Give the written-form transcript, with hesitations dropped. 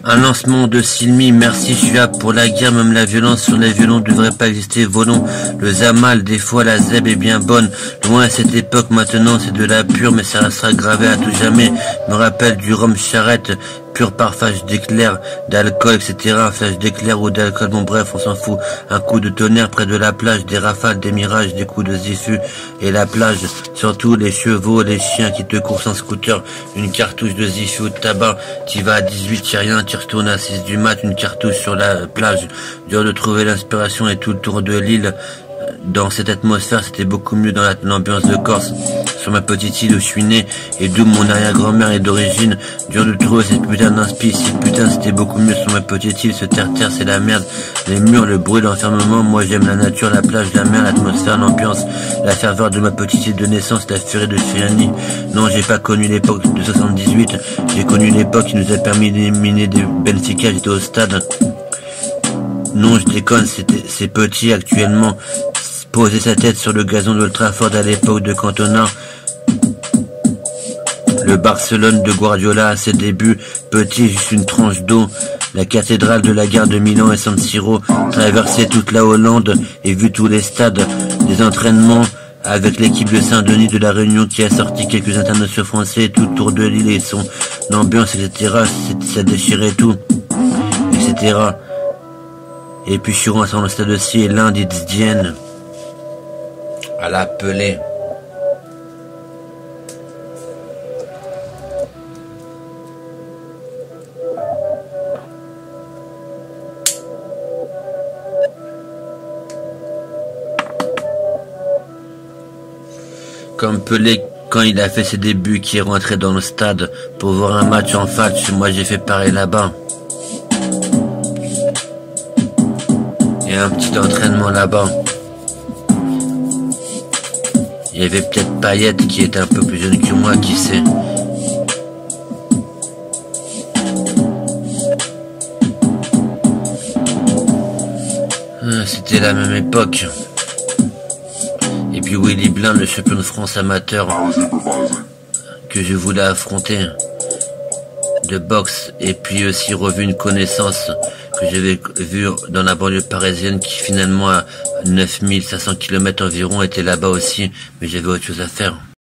Un lancement de Silmi, merci, je suis là pour la guerre, même la violence sur les violons devrait pas exister, volons. Le Zamal, des fois la Zeb est bien bonne, loin à cette époque, maintenant c'est de la pure, mais ça restera gravé à tout jamais. Me rappelle du rhum charrette, pur par flash d'éclair, d'alcool, etc. Un flash d'éclair ou d'alcool, bon bref, on s'en fout. Un coup de tonnerre près de la plage, des rafales, des mirages, des coups de zifus et la plage. Surtout les chevaux, les chiens qui te courent en scooter, une cartouche de zifus ou de tabac, t'y vas à 18, t'y rien, t'y retournes à 6 du mat, une cartouche sur la plage. Dur de trouver l'inspiration et tout le tour de l'île. Dans cette atmosphère, c'était beaucoup mieux dans l'ambiance de Corse. Sur ma petite île où je suis né, et d'où mon arrière-grand-mère est d'origine. Dur de trouver cette putain d'inspi, si putain c'était beaucoup mieux sur ma petite île. Ce terre-terre c'est la merde, les murs, le bruit, l'enfermement. Moi j'aime la nature, la plage, la mer, l'atmosphère, l'ambiance, la ferveur de ma petite île de naissance, la furie de Chiani. Non, j'ai pas connu l'époque de 78, j'ai connu l'époque qui nous a permis d'éliminer des Benfica, j'étais au stade. Non, je déconne, c'est petit actuellement. Poser sa tête sur le gazon de Old Trafford à l'époque de Cantona. Le Barcelone de Guardiola à ses débuts, petit, juste une tranche d'eau. La cathédrale de la gare de Milan et San Siro, traverser toute la Hollande et vu tous les stades, des entraînements avec l'équipe de Saint-Denis de la Réunion qui a sorti quelques internationaux français tout autour de l'île et son ambiance, etc. Ça déchirait tout, etc. Et puis je suis rentré dans le stade aussi et l'Inde Dienne à la Pelée. Comme Pelé quand il a fait ses débuts, qui est rentré dans le stade pour voir un match en match, moi j'ai fait pareil là-bas. Et un petit entraînement là-bas. Il y avait peut-être Payette qui était un peu plus jeune que moi, qui sait. C'était la même époque. Et puis Willy Blin, le champion de France amateur, que je voulais affronter, de boxe. Et puis aussi revu une connaissance que j'avais vue dans la banlieue parisienne, qui finalement à 9500 km environ était là-bas aussi, mais j'avais autre chose à faire.